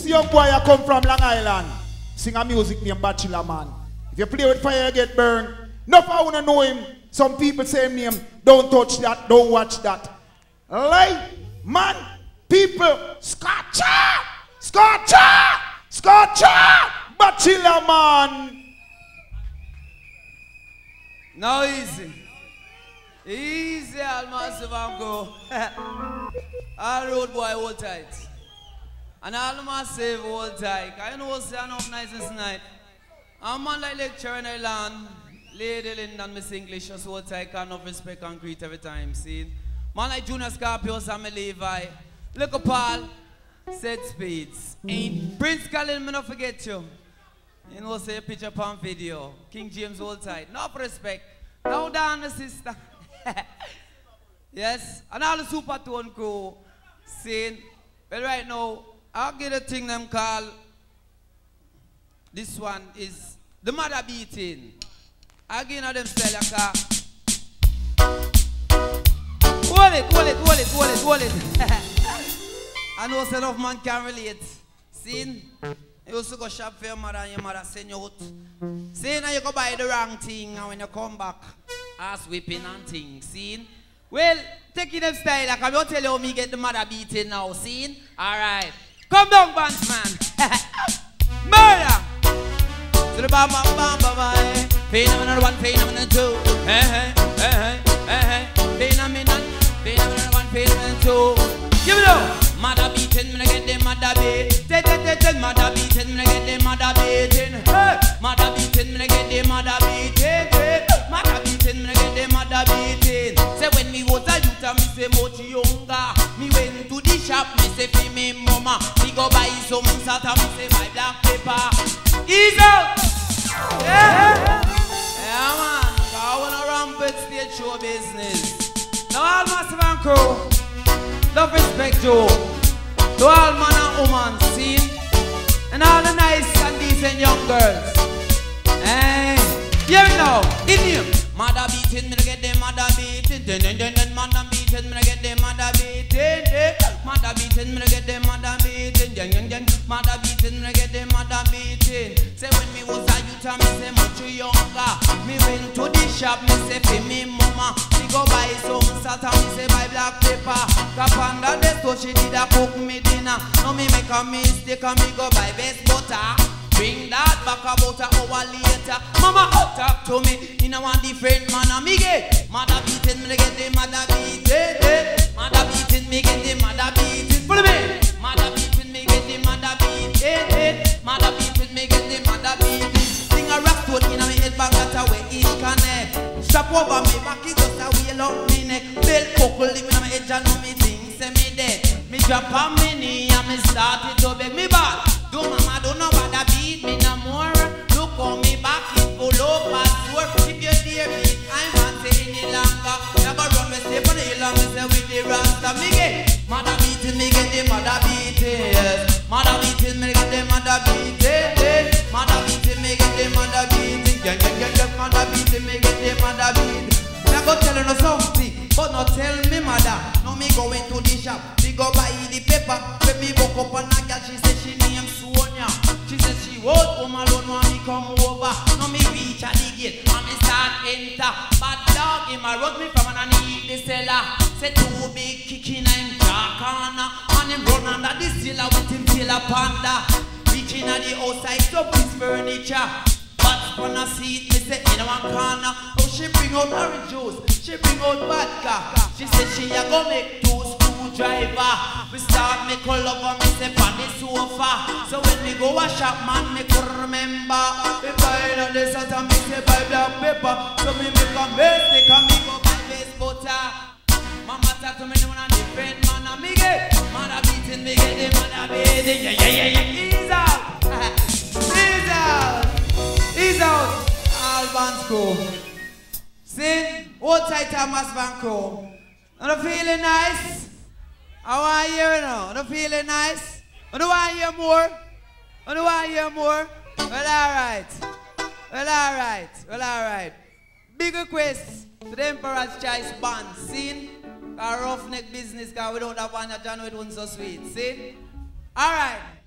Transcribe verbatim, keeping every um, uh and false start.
young boy I come from Long Island. Sing a music named Bachelor Man. If you play with fire, you get burned. No, I wanna know him. Some people say him name. Don't touch that. Don't watch that. Lie, man, people, Scotcha, Scotcha, Scotcha, Bachelor Man. Now easy. Easy, Almas Vanko. All road boy hold tight. And all massive hold tight. I know stand up nice and night. I'm on like lecture in Ireland. Lady Linda Miss English just hold tight, can of respect and greet every time. See? Man like Junior Scorpios and me Levi. Look up Paul. Said Speeds. Ain't Prince Colin, me not forget you. You know, say a picture upon video. King James hold tight. Enough respect. Now down the sister. Yes, and all the Supertone crew saying, well right now, I'll get a thing them call, this one is the mother beating. I'll get them style a car. Hold it, hold it, hold it, hold it, hold it. I know some of man can relate. See, you used to go shop for your mother and your mother send you out. See, now you go buy the wrong thing and when you come back, ass whipping and things. See? Well, taking them style, like I will tell you how me get the mother beating now. See? Alright. Come down, Banks man. Murder! To the bam bam bam bam bam. Phenomenon one, phenomenon two. Hey hey, hey hey, hey hey. Phenomenon, phenomenon one, phenomenon two. Give it up! Mother beating, me get the mother beat. Tell, tell, tell, tell, mother beating, me get the mother beating. Hey! Mother beating, me get the mother beating. Hey! Mother beating, me get the mother beating. Say when me was a youth, me say much younger. Me went to the shop, me say for me mama. Me go buy some salt and me say buy black pepper. Ease out! Yeah! Yeah man, I wanna rampant stage show business. Now all massive and crew. Love, respect, Joe. To all man and woman, see? And all the nice and decent young girls. Hey, hear me now, in him. Mother beating, me to get them mother beating. Then, then, then, then, mother beating, me to get them mother beating. Mother beating, me to get them mother beating. Then, then, then, mother beating, me to get them mother beating. Say when me was a youth, me say much younger. Me went to the shop, me say for me mama. Me go buy some salt and me say buy black pepper. Cap under the stove, she did a cook me dinner. Now me make a mistake and me go buy best butter. Bring that back about an hour later. Mama talk to me in a one different manner. Me get mother beating, me get the mother beating. Mother beating, me get the mother beating. Follow me. Mother beating, me get the mother beating. Mother beating, me get the mother beating. Sing a rap to in a me head back at a way it connect. Strap over me back, it just a wheel up me neck. Bell buckle in a me head and know me things say me dead. Me drop on me knee and me start it to beg me back. Do mama do no bother beat me no more. Look on me back, it full up as work. If you dare beat, I won't say any longer. Never run me step on the hill and me say with the rasta. Me get mother beating, me get the mother beating. Yes. Mother beating, me get the mother beating. Mother beating, me get the mother beating. Yeah, yeah, yeah, yeah. Mother beating, me get the mother beating. I go tell her no something, but not tell me mother. Now me go into the shop, me go buy the paper. When me woke up on a girl, she say she name Sonia. She said she was home alone when me come over. Now me reach at the gate and me start enter. Bad dog in my road me from underneath the cellar. Say two big kicking in dark corner. And him run under the cellar with him tail a panda. Reaching at the outside to his furniture. But on a seat, me say in one corner. Oh, she bring out orange juice, she bring out vodka. She said she a go make two screwdriver. We start make a love and me say on the sofa. So when we go a shop, man, me could remember. If I know this and me say buy black pepper. So me make a mistake and me go buy base butter. Mama talk to me when I'm different, man, and me get mother beating, me get the mother beating. Yeah, yeah, yeah, yeah. Ease out, ease out. He's out, all bands crew. See, hold tight Thomas Van Crew. Are you feeling nice? I want to hear you now. Are you feeling nice? I don't want to hear more. I don't want to hear more. Well, alright. Well, alright. Well, alright. Big request to the Emperor's Choice Band. See? Our roughneck business, because without that one, John, it wasn't so sweet. See? Alright.